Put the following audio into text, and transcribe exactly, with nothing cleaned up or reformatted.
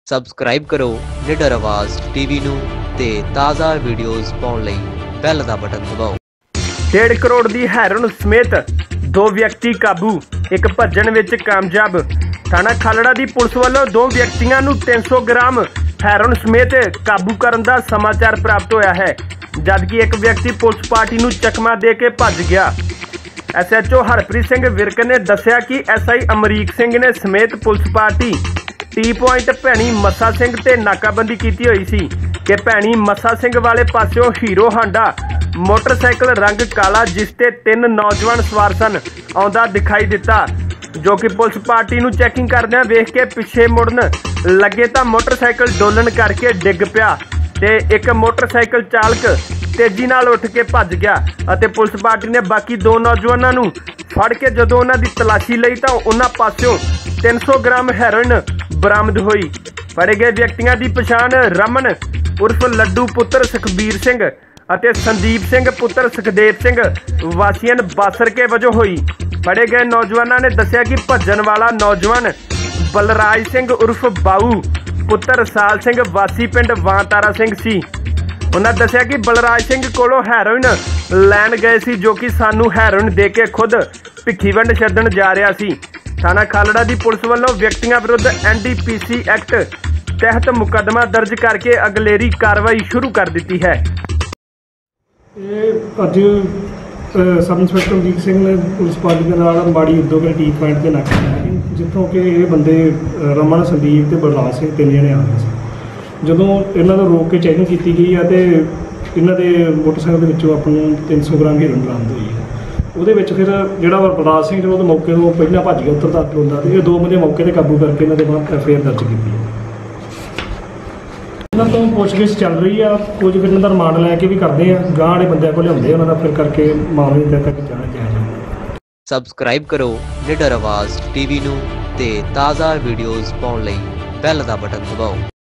Subscribe करो निडर आवाज़ टीवी नू ते ताज़ा वीडियोज़ पाउण लई बैल दा बटन दबाओ। डेढ़ करोड़ की हैरोन समेत दो व्यक्ति काबू, एक भज्जण विच कामयाब। थाना खालड़ा की पुलिस वालों दो व्यक्तियों नूं तीन सौ ग्राम हैरोन समेत काबू करने का समाचार प्राप्त होया है, जबकि एक व्यक्ति पुलिस पार्टी नूं चकमा दे के भज गया। S H O Harpreet Singh Virk ने दस्सिया कि एस आई अमरीक सिंह ने समेत police party T point Bhaini Massa Singh ते नाकाबंदी की हुई सी कि भैणी मस्सा सिंह वाले पासों हीरो हांडा मोटरसाइकिल रंग काला जिस ते तीन नौजवान सवार सन आउंदा दिखाई दिता, जो कि पुलिस पार्टी नूं चैकिंग करदिआं वेख के पिछे मुड़न लगे तो मोटरसाइकिल डोलन करके डिग पिया ते एक मोटरसाइकिल चालक तेजी नाल उठ के भज गया अते पुलिस पार्टी ने बाकी दो नौजवानों नूं फड़ के जदों उन्हां दी तलाशी लई तां उन्हां पासों तीन सौ ग्राम हैरोइन बरामद हुई। फड़े गए व्यक्तियों की पछाण रमन उर्फ लड्डू पुत्र सुखबीर सिंह अते संदीप सिंह पुत्र सुखदेव सिंह वासियन बासर के वजों हुई। फड़े गए नौजवानों ने दस्सिया कि भज्जन वाला नौजवान बलराज सिंह उर्फ बाऊ पुत्र साल सिंह वासी पिंड वांतारा सिंह सी। उन्होंने दस्सिया कि बलराज सिंह कोलों हैरोइन लैन गए सी, जो कि सानू हैरोइन दे के खुद भिखीवंड छड्डण जा रहा सी। थाना खालड़ा की पुलिस वालों व्यक्तियों विरुद्ध N D P C act तहत मुकदमा दर्ज करके अगलेरी कार्रवाई शुरू कर दी है। अज सब इंस्पैक्टर अमरीक सिंह ने पुलिस पार्टी के नाल माड़ी उद्योग टी पॉइंट के नाके है, जितों कि ये बंदे रमन संदीप ते बलराज सिंह तीन जने आ गए थे। जदों इन्हां नूं रोक के चैकिंग की गई है तो इन्हां दे मोटरसाइकिल दे विचों आपां नूं तीन सौ ग्राम हीरोइन बरामद हुई है। ਉਹਦੇ ਵਿੱਚ ਫਿਰ ਜਿਹੜਾ ਬਲਰਾਜ ਸਿੰਘ ਜੋ ਉਹਦੇ ਮੌਕੇ ਤੋਂ ਪਹਿਲਾਂ ਭੱਜ ਗਿਆ ਉੱਤਰ ਤੱਕ ਹੁੰਦਾ ਤੇ ਇਹ ਦੋ ਬੰਦੇ ਮੌਕੇ ਤੇ ਕਾਬੂ ਕਰਕੇ ਇਹਨਾਂ ਦੇ ਬਾਅਦ ਐਫ ਆਈ ਆਰ ਦਰਜ ਕੀਤੀ ਹੈ। ਇਹਨਾਂ ਤੋਂ ਪੁੱਛਗਿੱਛ ਚੱਲ ਰਹੀ ਆ, ਕੁਝ ਫਿਰ ਇਹਨਾਂ ਦਾ ਰਿਮਾਂਡ ਲੈ ਕੇ ਵੀ ਕਰਦੇ ਆ, ਗਾਂਹ ਵਾਲੇ ਬੰਦਿਆਂ ਕੋਲ ਲਿਆਉਂਦੇ ਉਹਨਾਂ ਦਾ ਫਿਰ ਕਰਕੇ ਮਾਮਲੇ ਦੇ ਤੱਕ ਜਾਣਾ ਚਾਹੀਦਾ। ਸਬਸਕ੍ਰਾਈਬ ਕਰੋ ਨਿਡਰ ਆਵਾਜ਼ ਟੀਵੀ ਨੂੰ ਤੇ ਤਾਜ਼ਾ ਵੀਡੀਓਜ਼ ਪਾਉਣ ਲਈ ਬੈਲ ਦਾ ਬਟਨ ਦਬਾਓ।